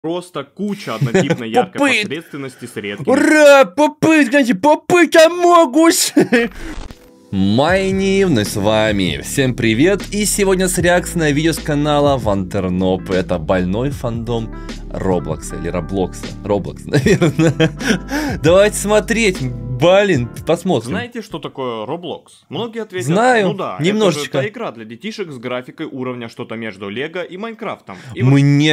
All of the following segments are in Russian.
Просто куча однотипной яркой посредственности с редкими... Ура! Попыт Амогус! Майни, вновь с вами. Всем привет! И сегодня с реакцией на видео с канала Вантерноп. Это больной фандом Роблокса или Роблокса. Роблокс, наверное. Давайте смотреть. Блин, посмотрим. Знаете, что такое Roblox? Многие ответят, знаю, ну да, немножечко. это же та игра для детишек с графикой уровня что-то между Лего и Майнкрафтом. И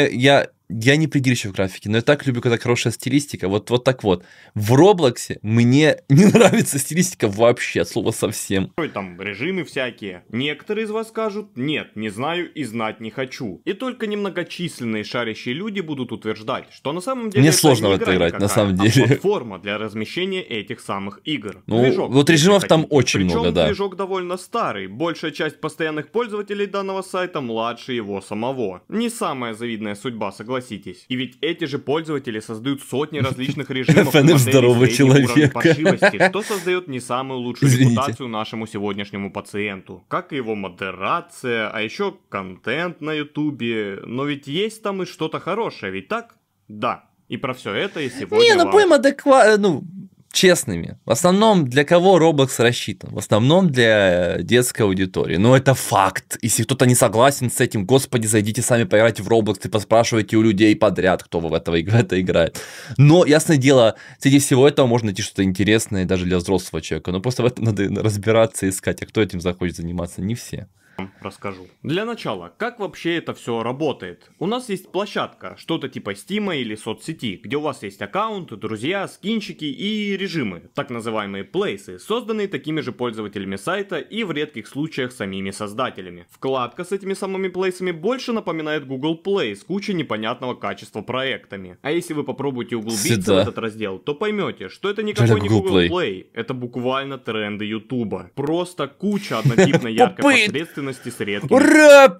Я не придирчив в графике, но я так люблю, когда хорошая стилистика. Вот так вот. В Роблоксе мне не нравится стилистика вообще, от слова совсем. Там режимы всякие. Некоторые из вас скажут, нет, не знаю и знать не хочу. И только немногочисленные шарящие люди будут утверждать, что на самом деле мне это сложно не в это игра играть, никакая, на самом деле. А платформа для размещения этих самых игр. Ну, Движок, вот режимов там хотите. очень Причем много, да. Движок довольно старый. Большая часть постоянных пользователей данного сайта младше его самого. Не самая завидная судьба, согласитесь. И ведь эти же пользователи создают сотни различных режимов и моделей здорового среднего уровня человека. паршивости, что создает не самую лучшую Извините. репутацию нашему сегодняшнему пациенту. Как и его модерация, а еще контент на ютубе. Но ведь есть там и что-то хорошее, ведь так? Да. И про все это и сегодня Не, ну вам... будем адекватно, честными. В основном, для кого Roblox рассчитан? В основном для детской аудитории. Но это факт. Если кто-то не согласен с этим, господи, зайдите сами поиграйте в Roblox и поспрашивайте у людей подряд, кто в это играет. Но, ясное дело, среди всего этого можно найти что-то интересное даже для взрослого человека. Но просто в этом надо разбираться и искать. А кто этим захочет заниматься? Не все. Расскажу. Для начала, как вообще это все работает? У нас есть площадка, что-то типа Стима или соцсети, где у вас есть аккаунты, друзья, скинчики и режимы, так называемые плейсы, созданные такими же пользователями сайта и в редких случаях самими создателями. Вкладка с этими самыми плейсами больше напоминает Google Play с кучей непонятного качества проектами. А если вы попробуете углубиться в этот раздел, то поймете, что это никакой не Google Play, это буквально тренды Ютуба. Просто куча однотипной яркой посредственности с редкими... Ура!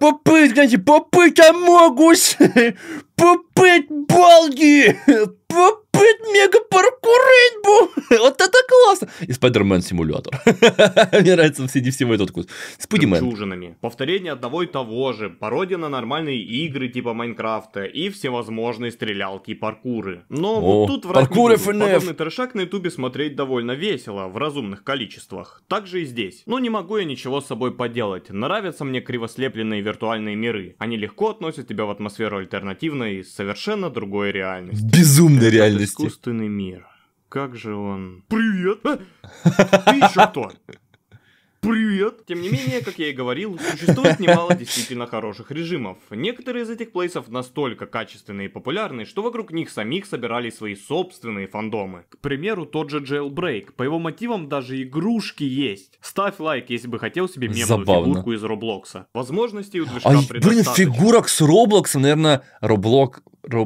Попыт Амогус! Попыт Балди! Попыт мегапаркур Рейнбоу! Вот это классно! И Спайдермен симулятор. Мне нравится среди всего этот вкус. Спайдермен. Жемчужинами. Повторение одного и того же, пародия на нормальные игры типа Майнкрафта и всевозможные стрелялки и паркуры. Но вот тут врать не буду. Подобный трешак на ютубе смотреть довольно весело, в разумных количествах. Так же и здесь. Но не могу я ничего с собой поделать. Нравятся мне кривослепленные виртуальные миры. Они легко относят тебя в атмосферу альтернативной и совершенно другой реальности. Безумной реальности. Искусственный мир. Как же он... Привет! Ты еще кто? Привет! Тем не менее, как я и говорил, существует немало действительно хороших режимов. Некоторые из этих плейсов настолько качественные и популярны, что вокруг них самих собирали свои собственные фандомы. К примеру, тот же Jailbreak. По его мотивам даже игрушки есть. Ставь лайк, если бы хотел себе мемную фигурку из Роблокса. Возможностей у движка предостаточно. Блин, фигурок с Роблоксом, наверное, Роблок...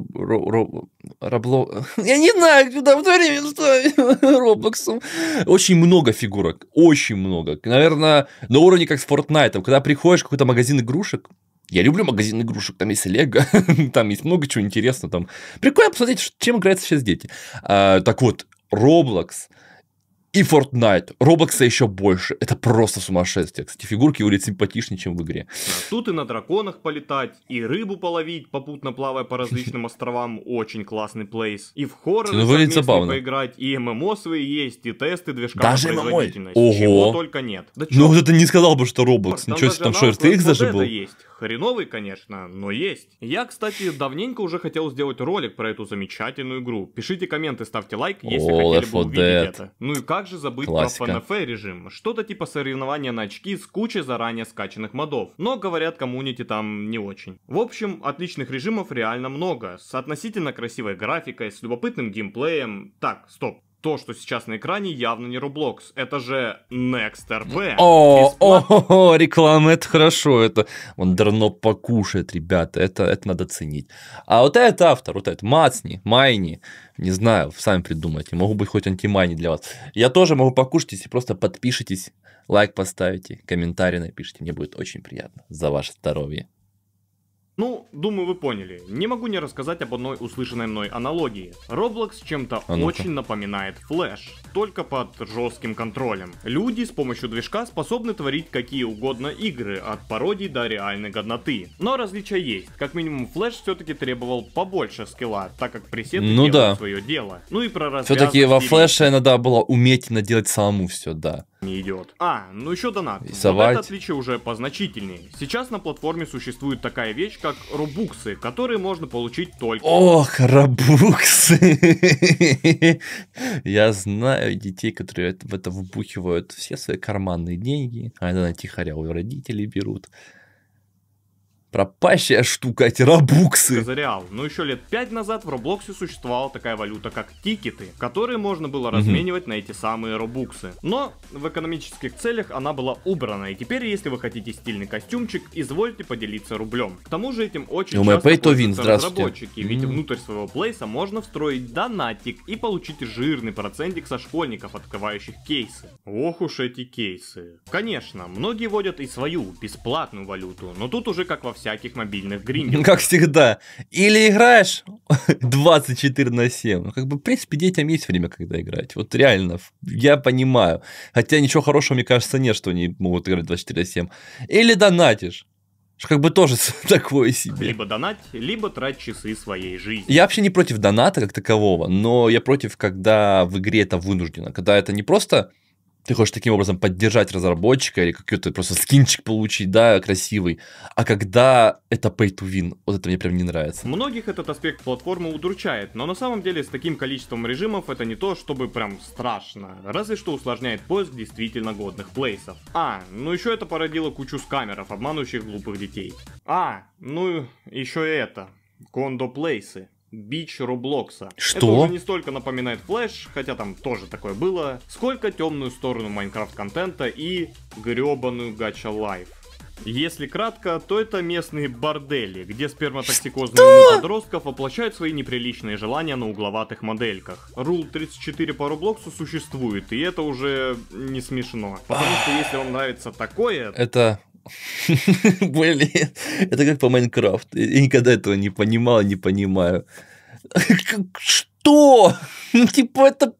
Я не знаю, куда в то время ставить Роблоксом. Очень много фигурок, очень много. Наверное, на уровне как с Fortnite. Когда приходишь в какой-то магазин игрушек, я люблю магазин игрушек, там есть Лего, там есть много чего интересного. Там. Прикольно посмотреть, чем играются сейчас дети. Так вот, Roblox и Fortnite. Роблокса еще больше. Это просто сумасшествие. Кстати, фигурки выглядят симпатичнее, чем в игре. Тут и на драконах полетать, и рыбу половить, попутно плавая по различным островам. Очень классный плейс. И в хорроры совместно поиграть, и ММО свои есть, и тесты движка даже на производительность. Ого. Чего только нет. Да ну вот это не сказал бы, что Roblox. Ничего себе, там что, RTX даже был? Есть. Хреновый, конечно, но есть. Я, кстати, давненько уже хотел сделать ролик про эту замечательную игру. Пишите комменты, ставьте лайк, если хотели бы увидеть это. Ну и как же забыть классика. про FNF режим? Что-то типа соревнования на очки с кучей заранее скачанных модов. Но, говорят, комьюнити там не очень. В общем, отличных режимов реально много. С относительно красивой графикой, с любопытным геймплеем. Так, стоп. То, что сейчас на экране, явно не Roblox. Это же NextRP. О, реклама, это хорошо. Это он давно покушает, ребята. Это надо ценить. А вот это автор, вот это Мацни, Майни. Не знаю, сами придумайте. Могу быть хоть антимайни для вас. Я тоже могу покушать, если просто подпишитесь, лайк поставите, комментарий напишите. Мне будет очень приятно. За ваше здоровье. Ну, думаю, вы поняли. Не могу не рассказать об одной услышанной мной аналогии. Roblox чем-то А ну-ка. очень напоминает Flash, только под жестким контролем. Люди с помощью движка способны творить какие угодно игры, от пародий до реальной годноты. Но различия есть. Как минимум, Flash все-таки требовал побольше скилла, так как пресеты делают свое дело. Ну и про развязку Все-таки во Флэше надо было уметь наделать самому все, да. не идет. Ну еще донат. Рисовать. Вот это отличие уже позначительнее. Сейчас на платформе существует такая вещь, как робуксы, которые можно получить только... Ох, робуксы. Я знаю детей, которые в это вбухивают все свои карманные деньги, а это на тихоря у родителей берут. Пропащая штука, эти робуксы. За реал. Но еще лет 5 назад в Роблоксе существовала такая валюта, как тикеты, которые можно было разменивать на эти самые робуксы. Но в экономических целях она была убрана, и теперь, если вы хотите стильный костюмчик, извольте поделиться рублем. К тому же этим очень часто пользуются разработчики, ведь внутрь своего плейса можно встроить донатик и получить жирный процентик со школьников, открывающих кейсы. Ох уж эти кейсы. Конечно, многие вводят и свою, бесплатную валюту, но тут уже как во всяких мобильных гриндерах. Как всегда. Или играешь 24/7. Ну, как бы, в принципе, детям есть время, когда играть. Вот реально, я понимаю. Хотя ничего хорошего, мне кажется, нет, что они могут играть 24/7. Или донатишь. Как бы тоже такое себе. Либо донать, либо трать часы своей жизни. Я вообще не против доната как такового, но я против, когда в игре это вынуждено. Когда это не просто... Ты хочешь таким образом поддержать разработчика или какой-то просто скинчик получить, да, красивый. А когда это pay to win, вот это мне прям не нравится. Многих этот аспект платформы удручает, но на самом деле с таким количеством режимов это не то, чтобы прям страшно. Разве что усложняет поиск действительно годных плейсов. Ну еще это породило кучу скамеров, обманывающих глупых детей. Ну еще и это. Кондо-плейсы. Бич Роблокса. Что? Это уже не столько напоминает Flash, хотя там тоже такое было, сколько темную сторону Майнкрафт-контента и гребаную гача лайф. Если кратко, то это местные бордели, где сперматоксикозные умы подростков воплощают свои неприличные желания на угловатых модельках. Rule 34 по Роблоксу существует, и это уже не смешно. Потому что если вам нравится такое... Это... Блин, это как по Майнкрафту. Я никогда этого не понимал и не понимаю. Что? Типа это...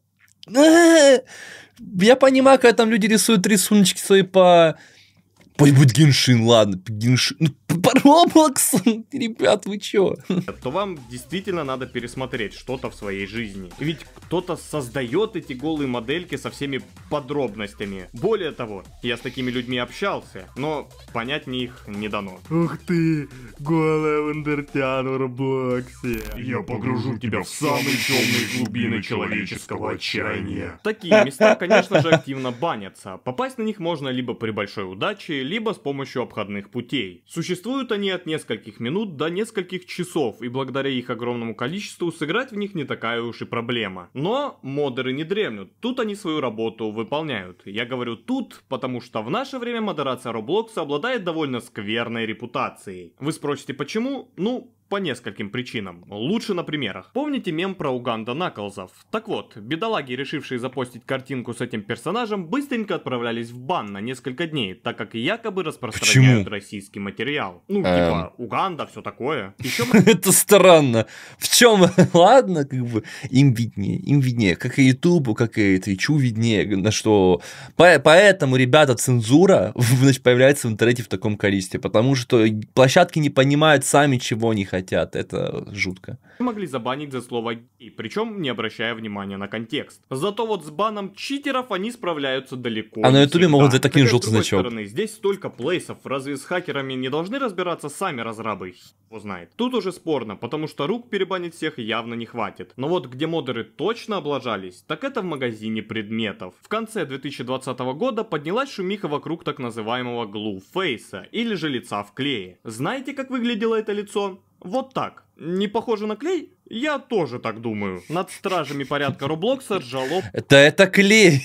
Я понимаю, когда там люди рисуют рисуночки свои по... Пусть будет Геншин, ладно, Геншин. Ну, по Роблоксу, ребят, вы чё? То вам действительно надо пересмотреть что-то в своей жизни. Ведь кто-то создает эти голые модельки со всеми подробностями. Более того, я с такими людьми общался, но понять мне их не дано. Ух ты, голая вундертяна в Роблоксе. Я погружу тебя в самые темные глубины человеческого отчаяния. Такие места, конечно же, активно банятся. Попасть на них можно либо при большой удаче, либо с помощью обходных путей. Существуют они от нескольких минут до нескольких часов, и благодаря их огромному количеству сыграть в них не такая уж и проблема. Но модеры не дремлют, тут они свою работу выполняют. Я говорю тут, потому что в наше время модерация Роблокса обладает довольно скверной репутацией. Вы спросите почему? Ну, по нескольким причинам. Лучше на примерах. Помните мем про Уганда Наклзов? Так вот, бедолаги, решившие запостить картинку с этим персонажем, быстренько отправлялись в бан на несколько дней, так как якобы распространяют российский материал. Ну, типа, Уганда, все такое. Еще... Это странно. В чем? Ладно, как бы, им виднее. Как и Ютубу, как и Твичу виднее, на что... Поэтому, ребята, цензура, значит, появляется в интернете в таком количестве, потому что площадки не понимают сами, чего они хотят. Это жутко. Могли забанить за слово «гей», причем не обращая внимания на контекст. Зато вот с баном читеров они справляются далеко. А на ютубе могут за таким желтый значок. С другой стороны, здесь столько плейсов, разве с хакерами не должны разбираться сами разрабы? Его знает. Тут уже спорно, потому что рук перебанить всех явно не хватит. Но вот где модеры точно облажались, так это в магазине предметов. В конце 2020 года поднялась шумиха вокруг так называемого глуфейса, или же лица в клее. Знаете, как выглядело это лицо? Вот так. Не похоже на клей? Я тоже так думаю. Над стражами порядка Роблокса ржало... Это клей.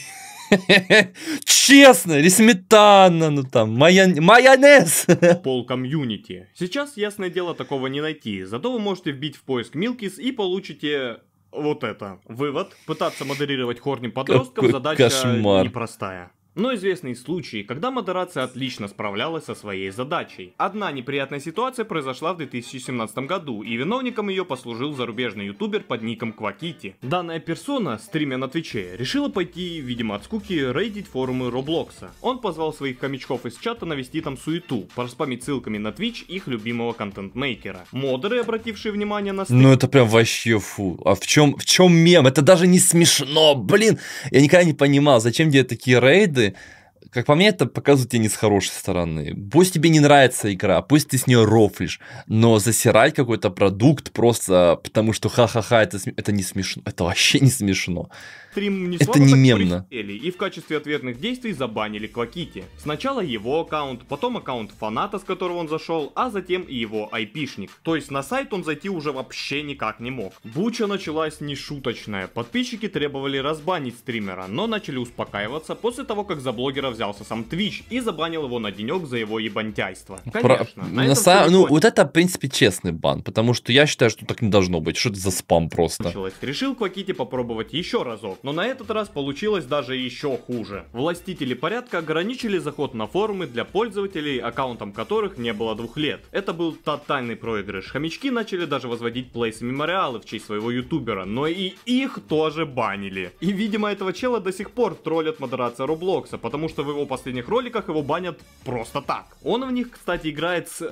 Честно, или сметана, ну там, майонез. Пол комьюнити. Сейчас, ясное дело, такого не найти. Зато вы можете вбить в поиск Milkis и получите... вот это. Вывод. Пытаться модерировать хорни подростков задача непростая. Но известны случаи, когда модерация отлично справлялась со своей задачей. Одна неприятная ситуация произошла в 2017 году, и виновником ее послужил зарубежный ютубер под ником Quackity. Данная персона, стримя на Твиче, решила пойти, видимо от скуки, рейдить форумы Роблокса. Он позвал своих хомячков из чата навести там суету, проспамить ссылками на Twitch их любимого контент-мейкера. Модеры, обратившие внимание на стрим... Ну это прям вообще фу. А в чем мем? Это даже не смешно, блин. Я никогда не понимал, зачем делать такие рейды. Как по мне, это показывает тебя не с хорошей стороны. Пусть тебе не нравится игра, пусть ты с нее рофлишь, но засирать какой-то продукт просто потому, что ха-ха-ха, это не смешно. Это вообще не смешно. Стрим не это не мемно. И в качестве ответных действий забанили Quackity. Сначала его аккаунт, потом аккаунт фаната, с которого он зашел, а затем и его айпишник. То есть на сайт он зайти уже вообще никак не мог. Буча началась нешуточная. Подписчики требовали разбанить стримера, но начали успокаиваться после того, как за блогера взялся сам Twitch и забанил его на денек за его ебантяйство. Конечно. Вот это, в принципе, честный бан, потому что я считаю, что так не должно быть. Что это за спам просто? Решил Quackity попробовать еще разок, но на этот раз получилось даже еще хуже. Властители порядка ограничили заход на форумы для пользователей, аккаунтам которых не было 2 лет. Это был тотальный проигрыш. Хомячки начали даже возводить плейсы-мемориалы в честь своего ютубера, но и их тоже банили. И видимо этого чела до сих пор троллят модерация Роблокса, потому что в его последних роликах его банят просто так. Он в них, кстати, играет с...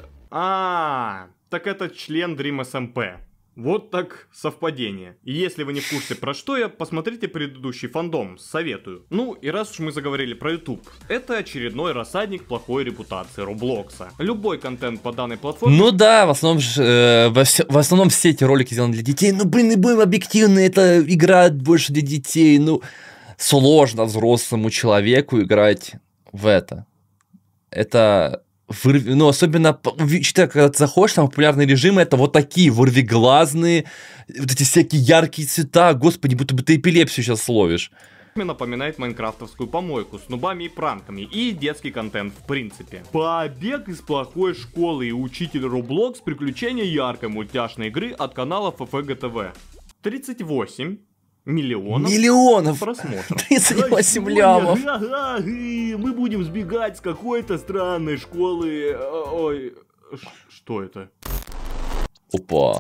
так это член Dream SMP. Вот так совпадение. И если вы не в курсе про что я, посмотрите предыдущий фандом, советую. Ну и раз уж мы заговорили про YouTube, это очередной рассадник плохой репутации Роблокса. Любой контент по данной платформе... Ну да, в основном все эти ролики сделаны для детей. Ну блин, не будем объективны, это игра больше для детей. Ну сложно взрослому человеку играть в это. Это... Ну, особенно, считай, когда ты заходишь, там популярные режимы, это вот такие вырвиглазные, вот эти всякие яркие цвета, господи, будто бы ты эпилепсию сейчас словишь. Напоминает майнкрафтовскую помойку с нубами и пранками, и детский контент в принципе. Побег из плохой школы и учитель Roblox, приключения яркой мультяшной игры от канала FFGTV. 38 миллионов просмотров. 38 лямов. Мы будем сбегать с какой-то странной школы. Ой, что это? Опа.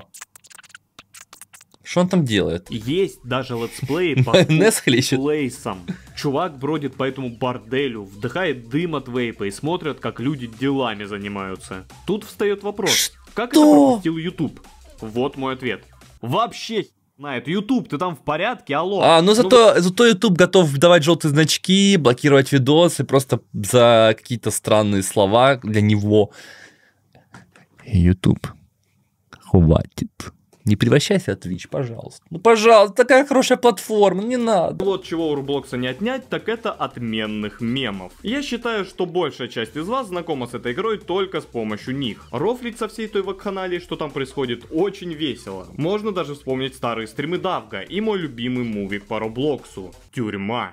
Что он там делает? Есть даже летсплеи по плейсам. Чувак бродит по этому борделю, вдыхает дым от вейпа и смотрит, как люди делами занимаются. Тут встает вопрос. Как это пропустил YouTube? Вот мой ответ. Вообще знает. YouTube, ты там в порядке, алло. Ну зато YouTube готов давать желтые значки, блокировать видосы просто за какие-то странные слова для него. YouTube, хватит. Не превращайся в Twitch, пожалуйста. Ну, пожалуйста, такая хорошая платформа, не надо. Вот чего у Роблокса не отнять, так это отменных мемов. Я считаю, что большая часть из вас знакома с этой игрой только с помощью них. Рофлить со всей той вакханалии, что там происходит, очень весело. Можно даже вспомнить старые стримы Давга и мой любимый мувик по Роблоксу — Тюрьма.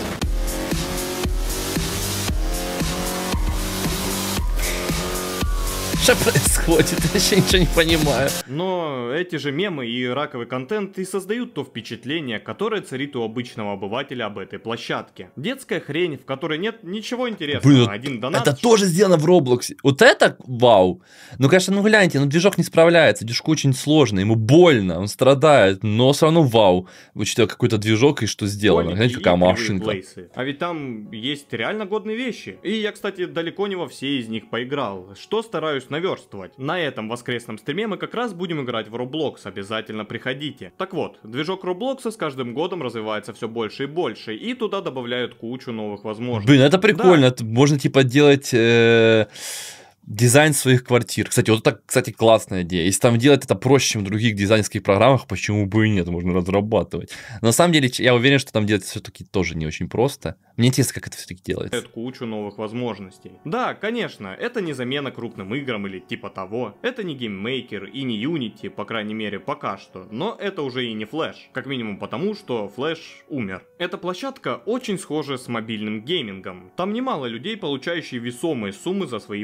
Что происходит? Я вообще ничего не понимаю. Но эти же мемы и раковый контент и создают то впечатление, которое царит у обычного обывателя об этой площадке. Детская хрень, в которой нет ничего интересного. Блин, один донат. Это тоже сделано в Роблоксе. Вот это вау. Ну, конечно, ну гляньте, движок не справляется. Движку очень сложно, ему больно, он страдает, но все равно вау. Учитывая какой-то движок и что сделано. Знаете, какая машинка. Плейсы. А ведь там есть реально годные вещи. И я, кстати, далеко не во все из них поиграл. Что стараюсь наверстывать. На этом воскресном стриме мы как раз будем играть в Roblox, обязательно приходите. Так вот, движок Роблокса с каждым годом развивается все больше и больше, и туда добавляют кучу новых возможностей. Блин, это прикольно, да. Можно типа делать дизайн своих квартир. Кстати, вот это, кстати, классная идея. Если там делать это проще, чем в других дизайнерских программах, почему бы и нет, можно разрабатывать. Но на самом деле, я уверен, что там делать все-таки тоже не очень просто. Мне интересно, как это все-таки делается. Это кучу новых возможностей. Да, конечно, это не замена крупным играм или типа того. Это не гейммейкер и не Unity, по крайней мере, пока что. Но это уже и не Flash. Как минимум потому, что Flash умер. Эта площадка очень схожа с мобильным геймингом. Там немало людей, получающие весомые суммы за свои плейсы.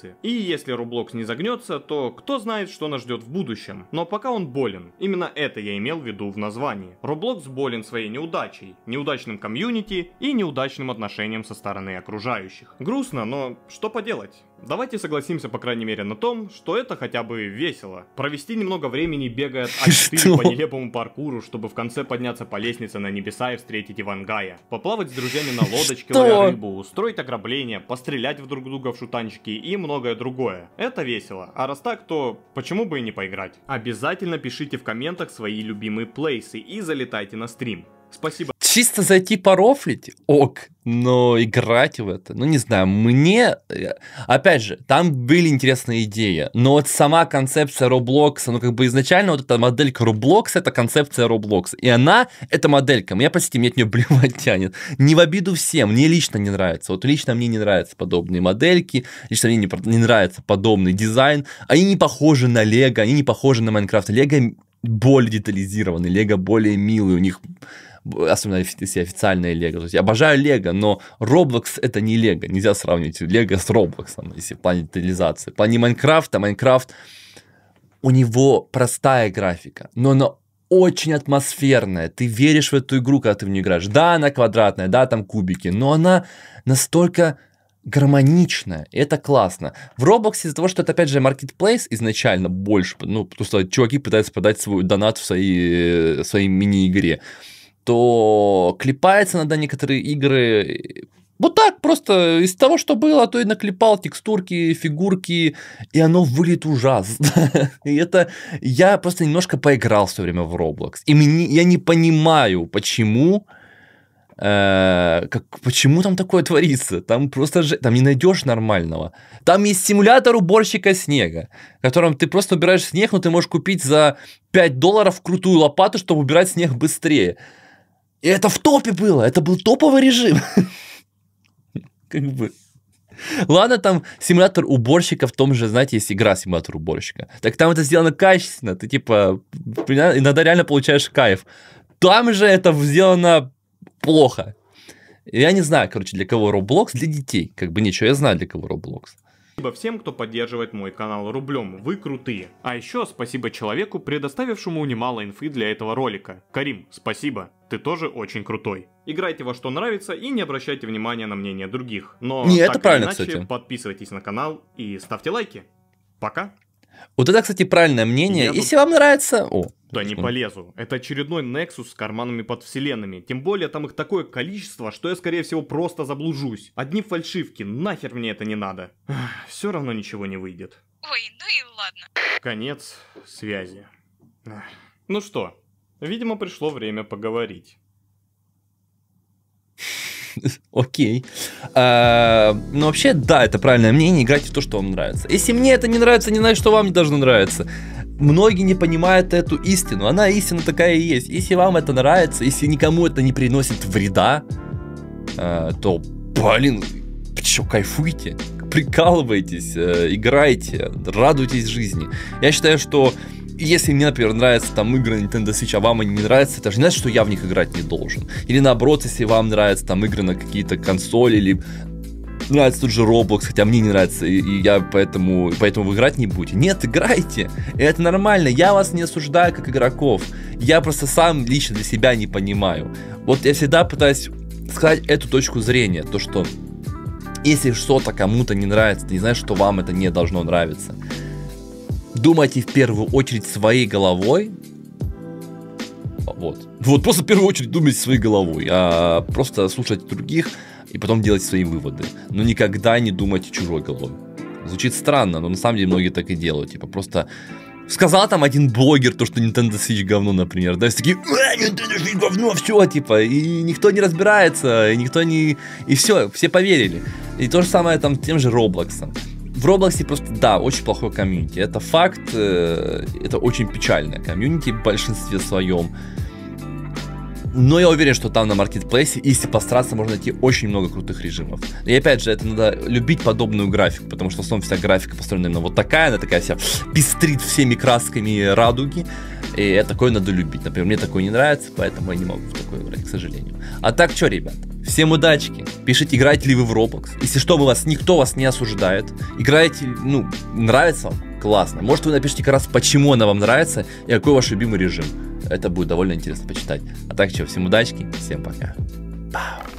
плейсы. И если Roblox не загнется, то кто знает, что нас ждет в будущем. Но пока он болен. Именно это я имел в виду в названии. Roblox болен своей неудачей, неудачным комьюнити и неудачным отношением со стороны окружающих. Грустно, но что поделать? Давайте согласимся, по крайней мере, на том, что это хотя бы весело. Провести немного времени, бегая от А4 по нелепому паркуру, чтобы в конце подняться по лестнице на небеса и встретить Ивангая. Поплавать с друзьями на лодочке, ловя рыбу, устроить ограбление, пострелять в друг друга в шутанчики и многое другое. Это весело. А раз так, то почему бы и не поиграть? Обязательно пишите в комментах свои любимые плейсы и залетайте на стрим. Спасибо. Чисто зайти порофлить, ок, но играть в это, ну не знаю, мне, опять же, там были интересные идеи, но вот сама концепция Roblox, ну как бы изначально вот эта моделька Roblox, это концепция Roblox, и она, эта моделька, мне, простите, мне от нее блевать тянет, не в обиду всем, мне лично не нравится, вот лично мне не нравятся подобные модельки, лично мне не нравится подобный дизайн, они не похожи на Лего, они не похожи на Майнкрафт, Лего более детализированный, Лего более милый, у них... Особенно если официальное Лего. То есть я обожаю Лего, но Roblox это не Лего. Нельзя сравнивать Лего с Роблоксом, если в плане детализации. В плане Майнкрафта, Майнкрафт, у него простая графика, но она очень атмосферная. Ты веришь в эту игру, когда ты в нее играешь. Да, она квадратная, да, там кубики, но она настолько гармоничная. Это классно. В Roblox из-за того, что это, опять же, marketplace изначально больше, ну, потому что чуваки пытаются продать свой донат в своей мини-игре, то клепается надо некоторые игры вот так, просто из того, что было, то и наклепал текстурки, фигурки, и оно выглядит ужасно. И это я просто немножко поиграл все время в Roblox. И я не понимаю, почему там такое творится. Там просто там не найдешь нормального. Там есть симулятор уборщика снега, в котором ты просто убираешь снег, но ты можешь купить за $5 крутую лопату, чтобы убирать снег быстрее. И это в топе было, это был топовый режим. Как бы. Ладно, там симулятор уборщика в том же, знаете, есть игра симулятор уборщика. Так там это сделано качественно, ты типа иногда реально получаешь кайф. Там же это сделано плохо. Я не знаю, короче, для кого Roblox, для детей. Как бы ничего, я знаю, для кого Roblox. Спасибо всем, кто поддерживает мой канал рублем, вы крутые. А еще спасибо человеку, предоставившему немало инфы для этого ролика. Карим, спасибо, ты тоже очень крутой. Играйте во что нравится и не обращайте внимания на мнение других. Но не, так это правильно, или иначе, кстати. Подписывайтесь на канал и ставьте лайки. Пока. Вот это, кстати, правильное мнение. Если вам нравится... Да не полезу. Это очередной Nexus с карманами под вселенными. Тем более там их такое количество, что я скорее всего просто заблужусь. Одни фальшивки, нахер мне это не надо. Все равно ничего не выйдет. Ой, ну и ладно. Конец связи. Ну что, видимо пришло время поговорить. Окей. Ну, вообще, да, это правильное мнение. Играйте в то, что вам нравится. Если мне это не нравится, не знаю, что вам не должно нравиться. Многие не понимают эту истину. Она истина такая и есть. Если вам это нравится, если никому это не приносит вреда, то, блин, что, кайфуйте, прикалывайтесь, играйте, радуйтесь жизни. Я считаю, что если мне, например, нравятся там игры на Nintendo Switch, а вам они не нравятся, это же не значит, что я в них играть не должен. Или наоборот, если вам нравятся там игры на какие-то консоли, или нравится тот же Roblox, хотя мне не нравится, и я поэтому вы играть не будете. Нет, играйте, и это нормально, я вас не осуждаю как игроков, я просто сам лично для себя не понимаю. Вот я всегда пытаюсь сказать эту точку зрения, то что если что-то кому-то не нравится, это не значит, что вам это не должно нравиться. Думайте в первую очередь своей головой. Вот просто в первую очередь думайте своей головой, а просто слушайте других и потом делайте свои выводы. Но никогда не думайте чужой головой. Звучит странно, но на самом деле многие так и делают. Типа просто сказал там один блогер то, что Nintendo Switch говно, например. Да, все такие, Nintendo Switch говно, все, типа. И никто не разбирается, и никто не... И все поверили. И то же самое там тем же Роблоксом. В Роблоксе просто, да, очень плохой комьюнити. Это факт, это очень печальное комьюнити в большинстве своем. Но я уверен, что там на маркетплейсе, если постараться, можно найти очень много крутых режимов. И опять же, это надо любить подобную графику, потому что в основном вся графика построена именно вот такая, она такая вся пестрит всеми красками радуги. И такое надо любить. Например, мне такое не нравится, поэтому я не могу в такое играть, к сожалению. А так что, ребят? Всем удачки. Пишите, играете ли вы в Roblox. Если что, никто вас не осуждает. Играете, нравится вам? Классно. Может, вы напишите как раз, почему она вам нравится и какой ваш любимый режим. Это будет довольно интересно почитать. А так что, всем удачки, всем пока. Пау.